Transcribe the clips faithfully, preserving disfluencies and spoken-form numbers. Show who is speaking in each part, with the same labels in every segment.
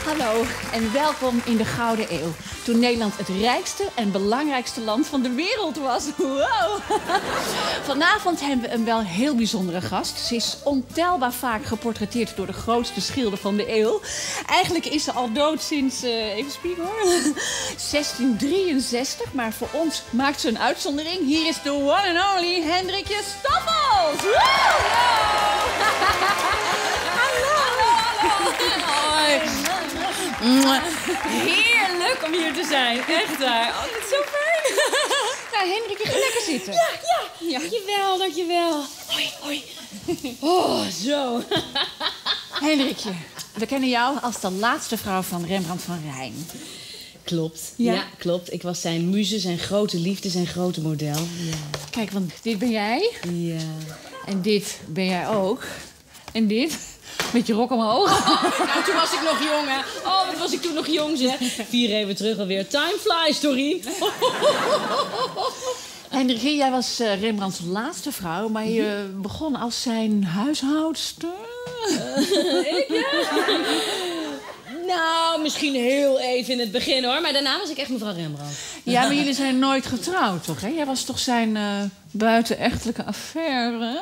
Speaker 1: Hallo en welkom in de Gouden Eeuw. Toen Nederland het rijkste en belangrijkste land van de wereld was. Wow! Vanavond hebben we een wel heel bijzondere gast. Ze is ontelbaar vaak geportretteerd door de grootste schilder van de eeuw. Eigenlijk is ze al dood sinds, uh, even spieken hoor, zestien drieënzestig. Maar voor ons maakt ze een uitzondering. Hier is de one and only Hendrikje Stoffels. Wow! Hallo! Hoi!
Speaker 2: Heerlijk om hier te zijn, echt waar. Oh, dit is zo fijn.
Speaker 1: Nou, Hendrik, je gaat lekker zitten.
Speaker 2: Ja, ja, ja. Dankjewel, dankjewel. Hoi, hoi. Oh, zo.
Speaker 1: Hendrikje, we kennen jou als de laatste vrouw van Rembrandt van Rijn.
Speaker 2: Klopt,
Speaker 1: ja?
Speaker 2: ja, klopt. Ik was zijn muze, zijn grote liefde, zijn grote model. Ja.
Speaker 1: Kijk, want dit ben jij.
Speaker 2: Ja.
Speaker 1: En dit ben jij ook. En dit... Met je rok omhoog.
Speaker 2: Oh, nou, toen was ik nog jong, hè. Oh, wat was ik toen nog jong, zeg. Vier even terug alweer. Time flies, Doreen.
Speaker 1: Hendrikje, jij was uh, Rembrandts laatste vrouw, maar je begon als zijn huishoudster.
Speaker 2: Uh, ik, ja. Nou, misschien heel even in het begin, hoor. Maar daarna was ik echt mevrouw Rembrandt.
Speaker 1: Ja, maar jullie zijn nooit getrouwd, toch? Hè? Jij was toch zijn uh, buitenechtelijke affaire?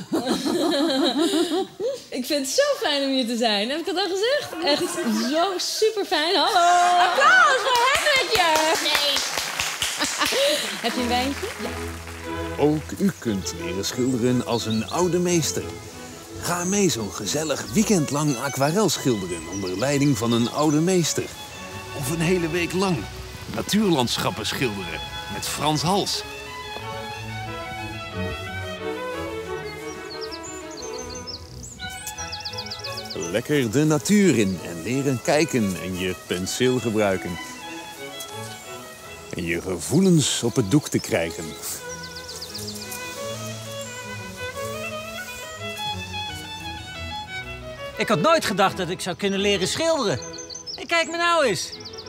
Speaker 2: Ik vind het zo fijn om hier te zijn. Heb ik dat al gezegd? Echt zo super fijn. Hallo!
Speaker 1: Applaus voor Hendrikje!
Speaker 2: Nee. Heb je een wijntje?
Speaker 1: Ja.
Speaker 3: Ook u kunt leren schilderen als een oude meester. Ga mee zo'n gezellig weekend lang aquarel schilderen onder leiding van een oude meester. Of een hele week lang natuurlandschappen schilderen met Frans Hals. Lekker de natuur in en leren kijken en je penseel gebruiken. En je gevoelens op het doek te krijgen.
Speaker 4: Ik had nooit gedacht dat ik zou kunnen leren schilderen. En kijk me nou eens.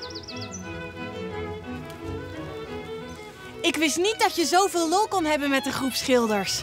Speaker 5: Ik wist niet dat je zoveel lol kon hebben met een groep schilders.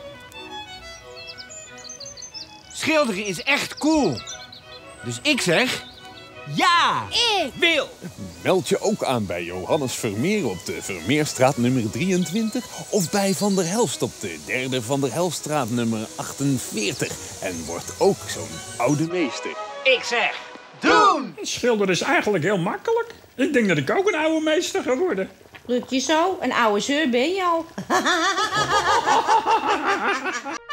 Speaker 6: Schilderen is echt cool. Dus ik zeg... Ja!
Speaker 5: Ik!
Speaker 6: Wil!
Speaker 3: Meld je ook aan bij Johannes Vermeer op de Vermeerstraat nummer drieëntwintig... of bij Van der Helst op de derde Van der Helststraat nummer achtenveertig. En word ook zo'n oude meester.
Speaker 6: Ik zeg... Doen!
Speaker 7: Schilderen is eigenlijk heel makkelijk. Ik denk dat ik ook een oude meester ga worden.
Speaker 8: Lukt je zo? Een oude zeur ben je al.